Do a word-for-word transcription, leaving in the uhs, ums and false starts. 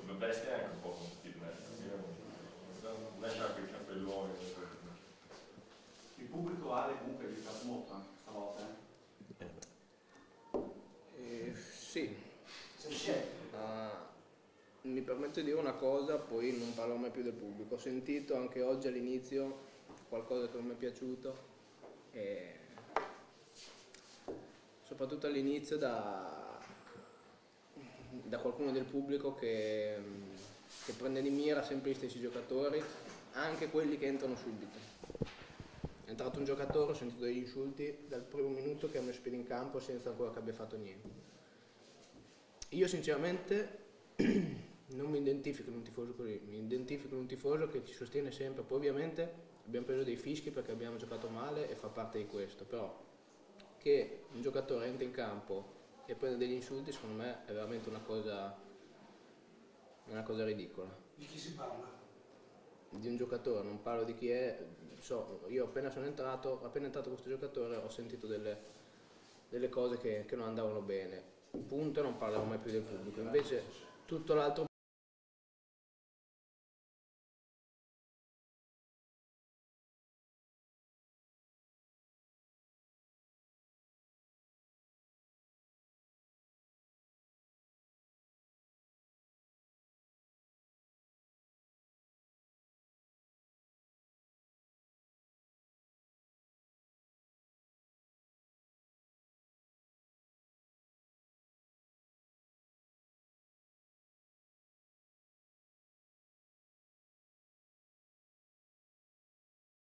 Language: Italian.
lo testi anche un po' con Steve Nash, non lascia anche il cappellone. Il pubblico Ale comunque ha aiutato molto anche stavolta. Eh? Eh, sì. Sì. Uh, mi permetto di dire una cosa, poi non parlo mai più del pubblico. Ho sentito anche oggi all'inizio qualcosa che non mi è piaciuto, e soprattutto all'inizio da, da qualcuno del pubblico che, che prende di mira sempre gli stessi giocatori, anche quelli che entrano subito. È entrato un giocatore, ho sentito degli insulti dal primo minuto che ha messo i piedi in campo senza ancora che abbia fatto niente. Io sinceramente non mi identifico in un tifoso così, mi identifico in un tifoso che ci sostiene sempre. Poi ovviamente abbiamo preso dei fischi perché abbiamo giocato male e fa parte di questo, però che un giocatore entra in campo e prende degli insulti, secondo me è veramente una cosa, una cosa ridicola. Di chi si parla? Di un giocatore, non parlo di chi è, so, io appena sono entrato, appena è entrato questo giocatore ho sentito delle, delle cose che, che non andavano bene, punto, non parlerò mai più del pubblico. Invece tutto l'altro